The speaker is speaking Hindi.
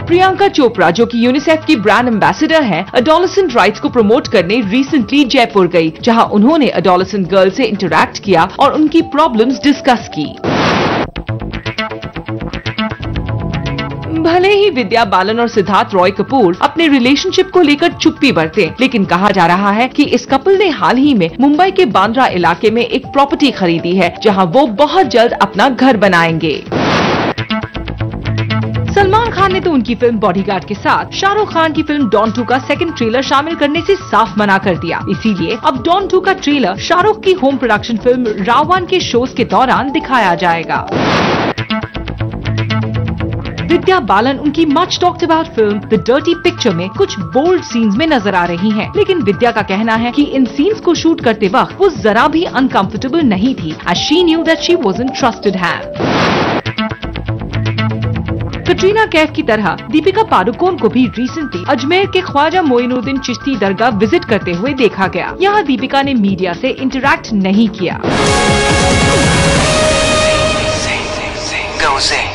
प्रियंका चोपड़ा, जो कि यूनिसेफ की ब्रांड एम्बेसडर हैं, एडोलेसेंट राइट्स को प्रमोट करने रिसेंटली जयपुर गई, जहां उन्होंने एडोलेसेंट गर्ल से इंटरैक्ट किया और उनकी प्रॉब्लम्स डिस्कस की। भले ही विद्या बालन और सिद्धार्थ रॉय कपूर अपने रिलेशनशिप को लेकर चुप्पी बरते, लेकिन कहा जा रहा है कि इस कपल ने हाल ही में मुंबई के बांद्रा इलाके में एक प्रॉपर्टी खरीदी है, जहां वो बहुत जल्द अपना घर बनाएंगे। सलमान खान ने तो उनकी फिल्म बॉडीगार्ड के साथ शाहरुख खान की फिल्म डॉन 2 का सेकंड ट्रेलर शामिल करने से साफ मना कर दिया। इसीलिए अब डॉन 2 का ट्रेलर शाहरुख की होम प्रोडक्शन फिल्म रावण के शोज के दौरान दिखाया जाएगा। विद्या बालन उनकी much talked about film the dirty picture में कुछ बोल्ड सीन्स में नजर आ रही हैं, लेकिन विद्या का कहना है कि इन सीन्स को शूट करते वक्त वो जरा भी अनकंफर्टेबल नहीं थी, as she knew that she wasn't trusted hand। Katrina Kaif की तरह दीपिका पादुकोण को भी रिसेंटली अजमेर के ख्वाजा मोइनुद्दीन चिश्ती दरगाह विजिट करते हुए देखा गया। यहाँ दीपिका ने मीडिया से इंटरैक्ट नहीं किया।